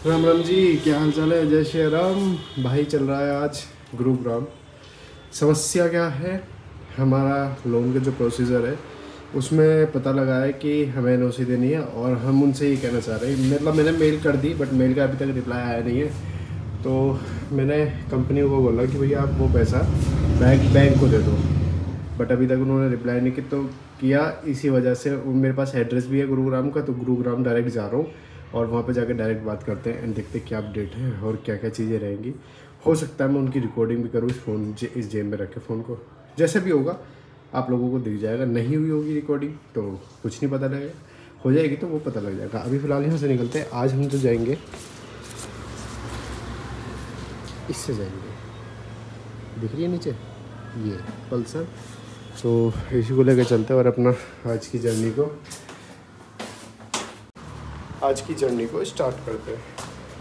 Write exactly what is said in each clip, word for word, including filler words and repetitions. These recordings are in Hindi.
राम राम जी, क्या हाल चाल है। जय श्री राम भाई। चल रहा है आज गुरुग्राम। समस्या क्या है, हमारा लोन का जो प्रोसीजर है उसमें पता लगा है कि हमें एन ओ सी देनी है और हम उनसे ये कहना चाह रहे हैं, मतलब मैंने मेल कर दी बट मेल का अभी तक रिप्लाई आया नहीं है। तो मैंने कंपनी को बोला कि भैया आप वो पैसा बैंक बैंक को दे दो, बट अभी तक उन्होंने रिप्लाई नहीं की तो किया। इसी वजह से मेरे पास एड्रेस भी है गुरुग्राम का, तो गुरुग्राम डायरेक्ट जा रहा हूँ और वहाँ पे जाकर डायरेक्ट बात करते हैं एंड देखते हैं क्या अपडेट है और क्या क्या चीज़ें रहेंगी। हो सकता है मैं उनकी रिकॉर्डिंग भी करूँ इस फ़ोन इस जेब में रखे फ़ोन को। जैसे भी होगा आप लोगों को दिख जाएगा। नहीं हुई होगी रिकॉर्डिंग तो कुछ नहीं पता लगेगा, हो जाएगी तो वो पता लग जाएगा। अभी फ़िलहाल यहाँ से निकलते हैं। आज हम तो जाएंगे, इससे जाएंगे, दिख रही है नीचे ये पल्सर, तो इसी को लेकर चलते हैं और अपना आज की जर्नी को आज की जर्नी को स्टार्ट करते हैं।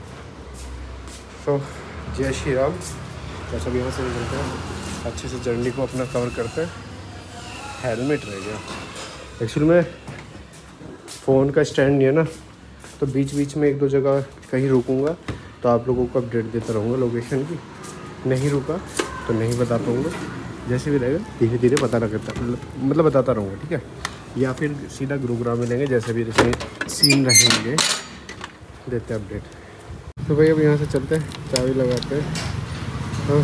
तो जय श्री राम। बस अब यहाँ से निकलते हैं, अच्छे से जर्नी को अपना कवर करते हैं। हेलमेट रह गया एक्चुअली में, फ़ोन का स्टैंड नहीं है ना, तो बीच बीच में एक दो जगह कहीं रुकूंगा तो आप लोगों को अपडेट देता रहूँगा लोकेशन की। नहीं रुका तो नहीं बता पाऊँगा, जैसे भी रहेगा धीरे धीरे पता लगता मतलब बताता रहूँगा, ठीक है। या फिर सीधा गुरुग्राम में लेंगे, जैसे भी इसमें सीन रहेंगे देते अपडेट। तो भाई अब यहाँ से चलते हैं, चाबी लगाते हैं और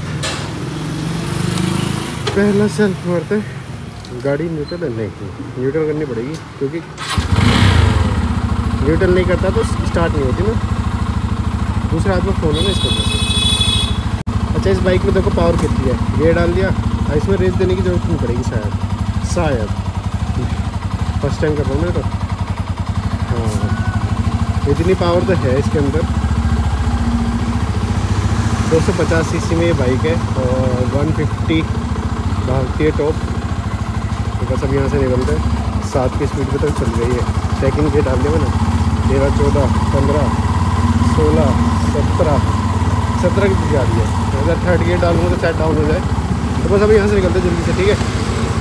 पहला सेल्फ मारते हैं। गाड़ी न्यूट्रल है, नहीं न्यूट्रल करनी पड़ेगी क्योंकि न्यूट्रल नहीं करता तो स्टार्ट नहीं होती ना। दूसरे हाथ में फ़ोन है ना इसके वजह से। अच्छा, इस बाइक में देखो पावर कितनी है, ये डाल दिया, इसमें रेस देने की ज़रूरत नहीं पड़ेगी शायद शायद फर्स्ट टाइम कर रहा हूँ मैं तो। हाँ, इतनी पावर तो है इसके अंदर। दो सौ पचास सीसी में ये बाइक है और वन फिफ्टी भागती है टॉप। तो बस अब यहाँ से निकलते हैं। सात की स्पीड पे तक चल रही है। सेकंड गियर डाल दिया मैंने, तेरह चौदह पंद्रह सोलह सत्रह सत्रह की जा रही है। अगर थर्ड गियर डालूँगा तो शायद डाउन हो जाए। तो बस अभी यहाँ से निकलते हैं जल्दी से, ठीक है।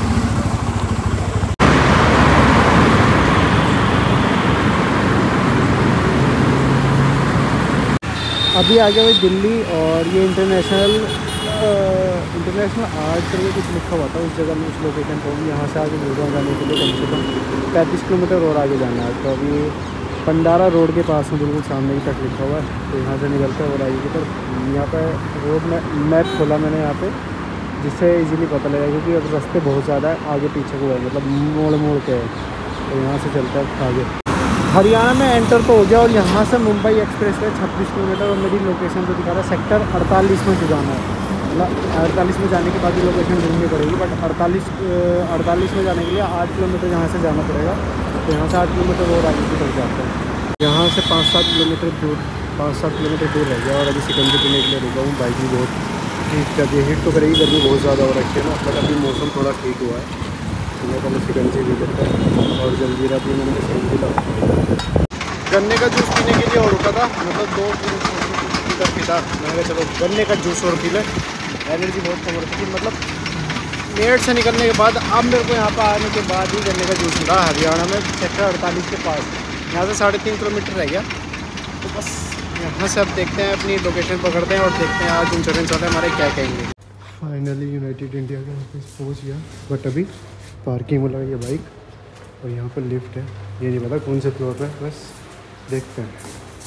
अभी आ गया भाई दिल्ली, और ये इंटरनेशनल इंटरनेशनल आर्ट करके कुछ लिखा हुआ था उस जगह में, उस लोकेशन पर। यहाँ से आगे गुरुग्राम जाने के लिए कम से कम पैंतीस किलोमीटर और आगे जाना है। तो अभी पंडारा रोड के पास में बिल्कुल सामने ही तक लिखा हुआ है। तो यहाँ से निकलते हैं और आगे की तरफ। यहाँ पर रोड में मैप खोला मैंने यहाँ पे, जिससे इजीली पता लगेगा क्योंकि अब रास्ते बहुत ज़्यादा है आगे पीछे को है, मतलब मोड़ मोड़ के है। तो यहाँ से चलता है आगे। हरियाणा में एंटर तो हो गया और यहाँ से मुंबई एक्सप्रेस वे छब्बीस किलोमीटर और मेरी लोकेशन जो दिखा रहा है सेक्टर अड़तालीस में जो जाना है। मतलब अड़तालीस में जाने के बाद ही लोकेशन ढूंढनी पड़ेगी, बट अड़तालीस अड़तालीस में जाने के लिए आठ किलोमीटर यहाँ से जाना पड़ेगा। तो यहाँ से आठ किलोमीटर और आगे की तरफ जाते हैं। यहाँ से पाँच सात किलोमीटर दूर पाँच सात किलोमीटर दूर रह गया और अभी सिकंजी पीने के लिए रुका हूँ। बाइक भी बहुत ठीक कर हिट तो करेगी, गर्मी बहुत ज़्यादा हो रखी है ना, बट अभी मौसम थोड़ा ठीक हुआ है। तो मैं पहले सिकंजी भी करता है और जल्दी रहती है। मैंने सिकंजी लगा गन्ने का जूस पीने के लिए और रुका था, मतलब दो लीटर पीता। मैंने कहा चलो गन्ने का जूस और पी ले, एनर्जी बहुत कम हो रही थी। मतलब मेरठ से निकलने के बाद अब मेरे को यहाँ पर आने के बाद ही गन्ने का जूस मिला हरियाणा में सेक्टर अड़तालीस के पास। यहाँ से साढ़े तीन किलोमीटर रह गया। तो बस यहाँ से अब देखते हैं, अपनी लोकेशन पकड़ते हैं और देखते हैं आज इंश्योरेंस वाले हमारे क्या कहेंगे। फाइनली यूनाइटेड इंडिया के ऑफिस पहुँच गया, बट अभी पार्किंग में लगी है बाइक और यहाँ पर लिफ्ट है। ये नहीं पता कौन से फ्लोर पर, बस देखते हैं।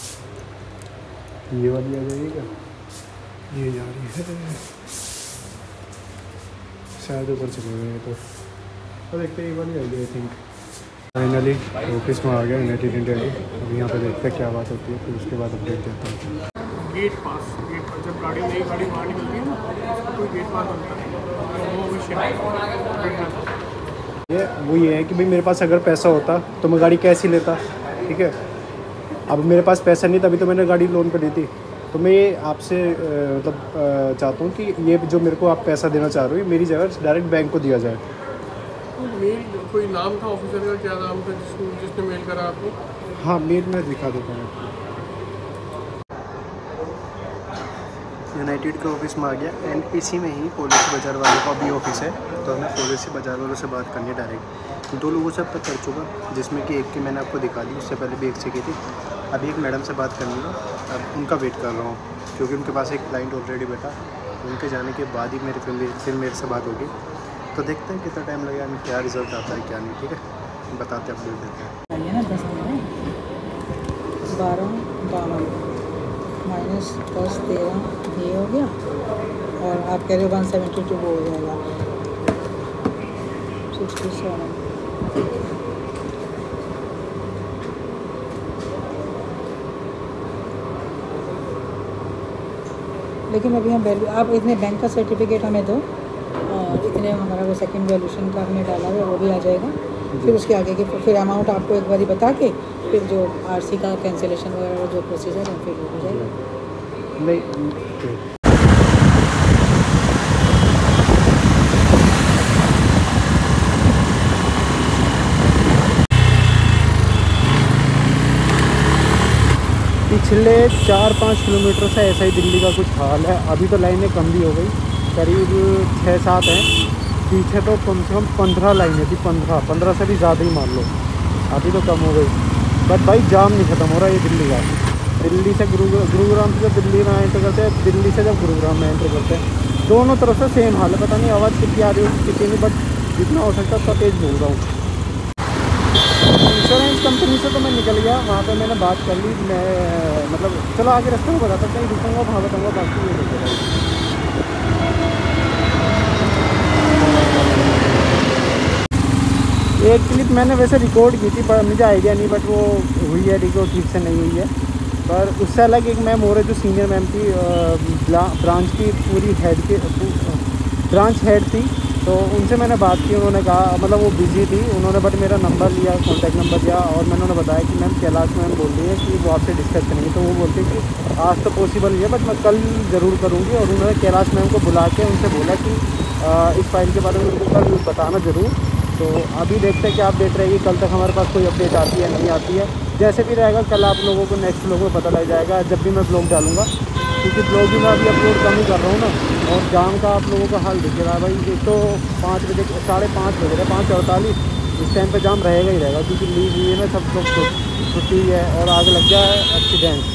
ये वाली आ जाएगी क्या? ये जा रही है शायद ऊपर चले गए तो तो देखते हैं, ये वाली आएगी आई थिंक। फाइनली ऑफिस में आ गया यूनाइटेड इंडिया की। अभी यहाँ पे देखते हैं क्या बात होती है, फिर उसके बाद अपडेट देता हूँ। गेट पास गेट पास जब गाड़ी नई गाड़ी बाहर निकलती है ना, तो गेट पास बनता है। ये वो ये है कि भाई मेरे पास अगर पैसा होता तो मैं गाड़ी कैसी लेता, ठीक है। अब मेरे पास पैसा नहीं, तभी तो मैंने गाड़ी लोन पे ली थी। तो मैं ये आपसे मतलब चाहता हूँ कि ये जो मेरे को आप पैसा देना चाह रहे हो, मेरी जगह डायरेक्ट बैंक को दिया जाए। मेल कोई नाम था ऑफिसर का, क्या नाम था जिसको जिसने मेल करा आपको? हाँ, मेल में दिखा देता हूँ। यूनाइटेड के ऑफिस में आ गया एंड इसी में ही पॉलिसी बाज़ार वालों का भी ऑफिस है। तो हमें पॉलिसी बाज़ार वालों से बात करनी है डायरेक्ट। दो लोगों से अब तक कर चुका, जिसमें कि एक की मैंने आपको दिखा दी, उससे पहले भी एक से की थी। अभी एक मैडम से बात करनी है, अब उनका वेट कर रहा हूँ क्योंकि उनके पास एक क्लाइंट ऑलरेडी बैठा। उनके जाने के बाद ही मेरी फिर फिर मेरे से बात होगी, तो देखते हैं कितना टाइम लगेगा, हमें क्या रिजल्ट आता है क्या नहीं। ठीक है, बताते हैं, अपडेट देते हैं। आइए ना दस में बारह बावन माइनस दस तेरह ये हो गया, और आप कह रहे हो वन सेवेंटी टू वो हो जाएगा सिक्सटी सेवन। लेकिन अभी हम वैल्यू, आप इतने बैंक का सर्टिफिकेट हमें दो और इतने हमारा वो सेकंड वैल्यूशन का हमने डाला है वो भी आ जाएगा। फिर उसके आगे के फिर अमाउंट आपको एक बारी बता के फिर जो आरसी का कैंसिलेशन वगैरह जो प्रोसीजर है फिर हो जाएगा। नहीं पिछले चार पाँच किलोमीटर से ऐसा ही दिल्ली का कुछ हाल है। अभी तो लाइनें कम भी हो गई, करीब छः सात हैं। पीछे तो कम से कम पंद्रह लाइनें थी, पंद्रह पंद्रह से भी ज़्यादा ही मान लो, अभी तो कम हो गई। बट भाई जाम नहीं ख़त्म हो रहा ये दिल्ली का। दिल्ली से गुरु गुरुग्राम से जब दिल्ली में एंटर करते हैं, दिल्ली से जब गुरुग्राम में एंटर करते हैं, दोनों तरफ से सेम हाल है। पता नहीं आवाज़ कितनी आ रही हो कितनी नहीं, बट जितना हो सकता है तेज़ बोल रहा हूँ। इंश्योरेंस कंपनी से तो मैं निकल गया, वहाँ पे मैंने बात कर ली। मैं मतलब चलो आगे रास्ते में बताता कहीं रुकूँगा वहाँ बताऊँगा, बाकी ये देखेगा। एक क्लिप मैंने वैसे रिकॉर्ड की थी पर मुझे आइडिया नहीं, बट वो हुई है रिकॉर्ड ठीक से नहीं हुई है। पर उससे अलग एक मैम और है जो सीनियर मैम थी, ब्रांच की पूरी हेड की ब्रांच हेड थी, तो उनसे मैंने बात की। उन्होंने कहा मतलब वो बिज़ी थी, उन्होंने बट मेरा नंबर लिया, कॉन्टैक्ट नंबर दिया, और मैंने उन्हें बताया कि मैम कैलाश मैम बोल रही है कि वो आपसे डिस्कस करेंगी। तो वो बोलते कि आज तो पॉसिबल नहीं है, बट मैं कल ज़रूर करूँगी। और उन्होंने कैलाश मैम को बुला के उनसे बोला कि आ, इस फाइल के बारे में उनको कल बताना ज़रूर। तो अभी देखते हैं कि आप देख रहे हैं कल तक हमारे पास कोई अपडेट आती है नहीं आती है। जैसे भी रहेगा कल आप लोगों को नेक्स्ट ब्लॉग में पता लग जाएगा, जब भी मैं ब्लॉग डालूँगा, क्योंकि ब्लॉग भी मैं अभी अपलोड कम ही कर रहा हूँ ना। और जाम का आप लोगों का हाल दिख रहा है भाई, एक तो पाँच बजे साढ़े पाँच बज रहे पाँच अड़तालीस, इस टाइम पे जाम रहेगा ही रहेगा, क्योंकि लीव हुई है ना, सब लोग छुट्टी है और आग लग गया है एक्सीडेंट।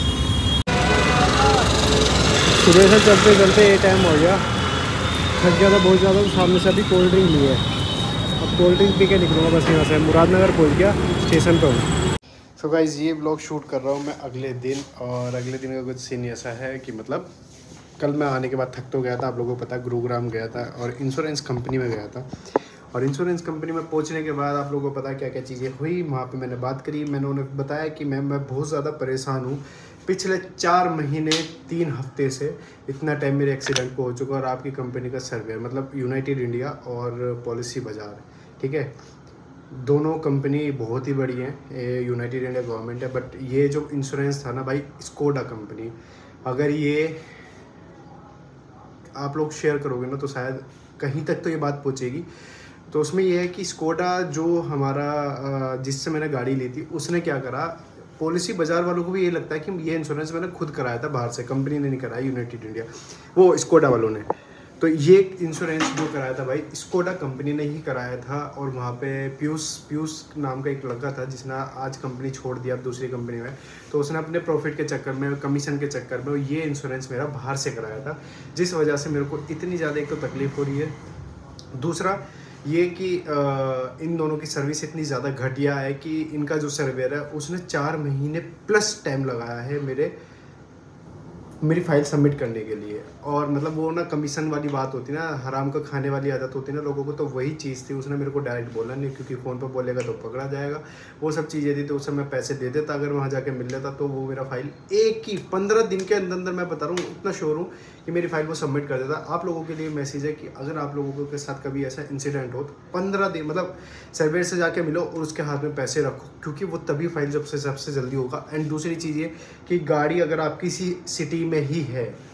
सुबह से चलते चलते ये टाइम हो गया, थक गया था बहुत ज़्यादा। तो सामने से अभी कोल्ड ड्रिंक ली है, अब कोल्ड ड्रिंक पी के निकलूँगा बस यहाँ से। मुरादनगर पहुँच गया, स्टेशन पर हूँ। सो गाइज़ ये ब्लॉग शूट कर रहा हूँ मैं अगले दिन, और अगले दिन का कुछ सीन ऐसा है कि मतलब कल मैं आने के बाद थक तो गया था, आप लोगों को पता है गुरुग्राम गया था और इंश्योरेंस कंपनी में गया था। और इंश्योरेंस कंपनी में पहुंचने के बाद आप लोगों को पता है क्या क्या चीज़ें हुई। वहाँ पे मैंने बात करी, मैंने उन्हें बताया कि मैम मैं बहुत ज़्यादा परेशान हूँ, पिछले चार महीने तीन हफ्ते से इतना टाइम मेरे एक्सीडेंट को हो चुका, और आपकी कंपनी का सर्वे मतलब यूनाइटेड इंडिया और पॉलिसी बाज़ार, ठीक है, दोनों कंपनी बहुत ही बड़ी हैं, यूनाइटेड इंडिया गवर्नमेंट है, बट ये जो इंश्योरेंस था ना भाई, स्कोडा कंपनी, अगर ये आप लोग शेयर करोगे ना तो शायद कहीं तक तो ये बात पहुंचेगी। तो उसमें ये है कि स्कोडा जो हमारा जिससे मैंने गाड़ी ली थी, उसने क्या करा, पॉलिसी बाज़ार वालों को भी ये लगता है कि ये इंश्योरेंस मैंने खुद कराया था बाहर से, कंपनी ने नहीं कराया, यूनाइटेड इंडिया वो स्कोडा वालों ने। तो ये इंश्योरेंस जो कराया था भाई स्कोडा कंपनी ने ही कराया था। और वहाँ पे पीयूष पीयूष नाम का एक लड़का था जिसने आज कंपनी छोड़ दिया दूसरी कंपनी में, तो उसने अपने प्रॉफिट के चक्कर में, कमीशन के चक्कर में ये इंश्योरेंस मेरा बाहर से कराया था, जिस वजह से मेरे को इतनी ज़्यादा एक तो तकलीफ़ हो रही है। दूसरा ये कि आ, इन दोनों की सर्विस इतनी ज़्यादा घटिया है कि इनका जो सर्वेयर है उसने चार महीने प्लस टाइम लगाया है मेरे मेरी फाइल सबमिट करने के लिए। और मतलब वो ना कमीशन वाली बात होती ना, हराम का खाने वाली आदत होती ना लोगों को, तो वही चीज़ थी। उसने मेरे को डायरेक्ट बोला नहीं, क्योंकि फ़ोन पर बोलेगा तो पकड़ा जाएगा, वो सब चीज़ें थी। तो उस समय पैसे दे देता अगर वहाँ जाके मिल लेता, तो वो मेरा फाइल एक ही पंद्रह दिन के अंदर अंदर, मैं बता रहा हूँ इतना श्योर हूँ कि मेरी फाइल को सबमिट कर देता। आप लोगों के लिए मैसेज है कि अगर आप लोगों के साथ कभी ऐसा इंसिडेंट हो तो पंद्रह दिन मतलब सर्वेयर से जाके मिलो और उसके हाथ में पैसे रखो, क्योंकि वो तभी फाइल जब से सबसे जल्दी होगा। एंड दूसरी चीज़ ये कि गाड़ी अगर आप किसी सिटी में ही है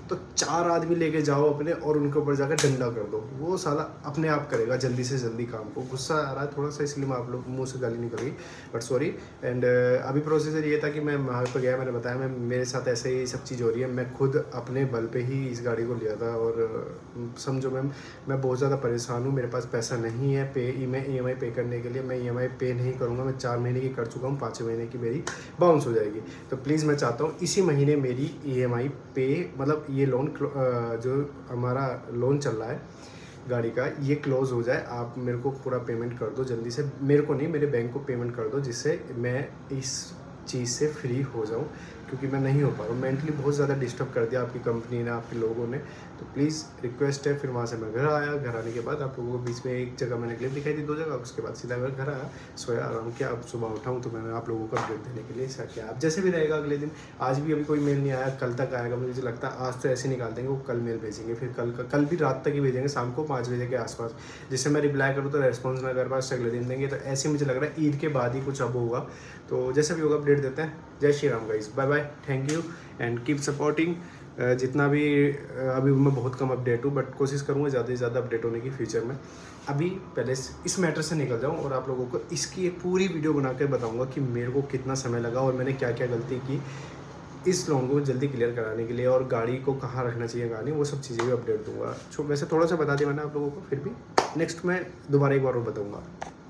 तो चार आदमी लेके जाओ अपने और उनके ऊपर जाकर डंडा कर दो, वो साला अपने आप करेगा जल्दी से जल्दी काम को। गुस्सा आ रहा है थोड़ा सा इसलिए मैं आप लोग मुँह से गाली निकल गई, बट सॉरी। एंड अभी प्रोसीजर ये था कि मैं वहाँ पर गया, मैंने बताया मैं मेरे साथ ऐसे ही सब चीज़ हो रही है, मैं खुद अपने बल पे ही इस गाड़ी को लिया था और समझो मैम मैं बहुत ज़्यादा परेशान हूँ, मेरे पास पैसा नहीं है पे ई मैं ई एम आई पे करने के लिए, मैं ई एम आई पे नहीं करूँगा, मैं चार महीने की कर चुका हूँ, पाँच महीने की मेरी बाउंस हो जाएगी। तो प्लीज़ मैं चाहता हूँ इसी महीने मेरी ई एम आई पे, मतलब ये लोन जो हमारा लोन चल रहा है गाड़ी का, ये क्लोज हो जाए। आप मेरे को पूरा पेमेंट कर दो जल्दी से, मेरे को नहीं मेरे बैंक को पेमेंट कर दो, जिससे मैं इस चीज़ से फ्री हो जाऊं, क्योंकि मैं नहीं हो पा रहा हूँ। मेंटली बहुत ज़्यादा डिस्टर्ब कर दिया आपकी कंपनी ने, आपके लोगों ने। तो प्लीज़ रिक्वेस्ट है। फिर वहाँ से मैं घर आया, घर आने के बाद आप लोगों को बीच में एक जगह मैंने क्लिप दिखाई थी, दो जगह, उसके बाद सीधा मैं घर आया, सोया आराम किया। अब सुबह उठाऊँ तो मैंने आप लोगों को अपडेट देने के लिए ऐसा किया। आप जैसे भी रहेगा अगले दिन, आज भी अभी कोई मेल नहीं आया, कल तक आएगा मुझे लगता है। आज तो ऐसे निकाल देंगे वो, कल मेल भेजेंगे, फिर कल का कल भी रात तक ही भेजेंगे, शाम को पाँच बजे के आसपास, जिससे मैं रिप्लाई करूँ तो रेस्पॉन्स ना कर पास अगले दिन देंगे। तो ऐसे मुझे लग रहा है ईद के बाद ही कुछ अब होगा। तो जैसे भी होगा अपडेट देते हैं। जय Shri Ram guys, bye bye, thank you and keep supporting. जितना भी अभी मैं बहुत कम अपडेट हूँ, बट कोशिश करूँगा ज़्यादा से ज़्यादा अपडेट होने की फ्यूचर में। अभी पहले इस मैटर से निकल जाऊँ और आप लोगों को इसकी एक पूरी वीडियो बना कर बताऊँगा कि मेरे को कितना समय लगा और मैंने क्या क्या गलती की इस लोन को जल्दी क्लियर कराने के लिए, और गाड़ी को कहाँ रखना चाहिए गाड़ी, वो सब चीज़ें भी अपडेट दूँगा। वैसे थोड़ा सा बता दिया मैंने आप लोगों को, फिर भी नेक्स्ट में दोबारा एक बार और बताऊँगा।